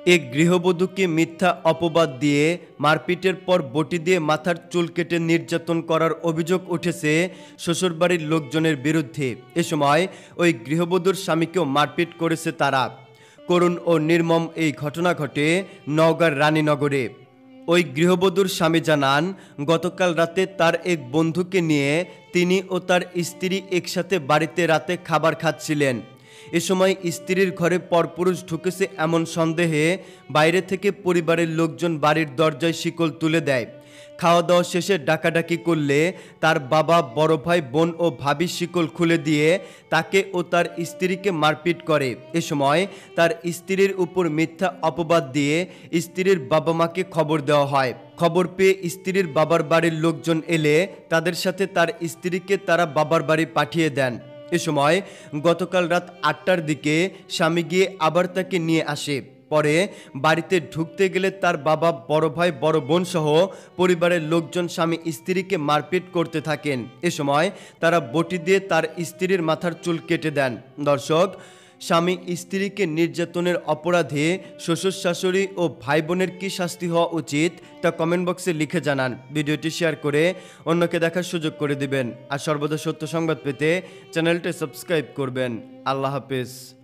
এক গৃহবধূকে মিথ্যা অপবাদ দিয়ে মারপিটের পর বটি দিয়ে মাথার চুল কেটে নির্যাতন করার অভিযোগ উঠেছে শ্বশুরবাড়ির লোকজনের বিরুদ্ধে। এ সময় ওই গৃহবধূর স্বামীকেও মারপিট করেছে তারা। করুণ ও নির্মম এই ঘটনা ঘটে নওগাঁর রানীনগরে। ওই গৃহবধূর স্বামী জানান, গতকাল রাতে তার এক বন্ধুকে নিয়ে তিনি ও তার স্ত্রী একসাথে বাড়িতে রাতে খাবার খাচ্ছিলেন। এ সময় স্ত্রীর ঘরে পরপুরুষ ঢুকেছে এমন সন্দেহে বাইরে থেকে পরিবারের লোকজন বাড়ির দরজায় শিকল তুলে দেয়। খাওয়া দাওয়া শেষে ডাকাডাকি করলে তার বাবা, বড় ভাই, বোন ও ভাবি শিকল খুলে দিয়ে তাকে ও তার স্ত্রীকে মারপিট করে। এ সময় তার স্ত্রীর উপর মিথ্যা অপবাদ দিয়ে স্ত্রীর বাবা মাকে খবর দেওয়া হয়। খবর পেয়ে স্ত্রীর বাবার বাড়ির লোকজন এলে তাদের সাথে তার স্ত্রীকে তারা বাবার বাড়ি পাঠিয়ে দেন। এ সময় গতকাল রাত ৮টার দিকে স্বামী গিয়ে আবার তাকে নিয়ে আসে। পরে বাড়িতে ঢুকতে গেলে তার বাবা, বড় ভাই, বড় বোন সহ পরিবারের লোকজন স্বামী স্ত্রীকে মারপিট করতে থাকেন। এ সময় তারা বটি দিয়ে তার স্ত্রীর মাথার চুল কেটে দেন। দর্শক, স্বামী স্ত্রীকে নির্যাতনের অপরাধে শ্বশুর শাশুড়ি ও ভাই বোনের কী শাস্তি হওয়া উচিত তা কমেন্ট বক্সে লিখে জানান। ভিডিওটি শেয়ার করে অন্যকে দেখার সুযোগ করে দিবেন। আর সর্বদা সত্য সংবাদ পেতে চ্যানেলটি সাবস্ক্রাইব করবেন। আল্লাহ হাফেজ।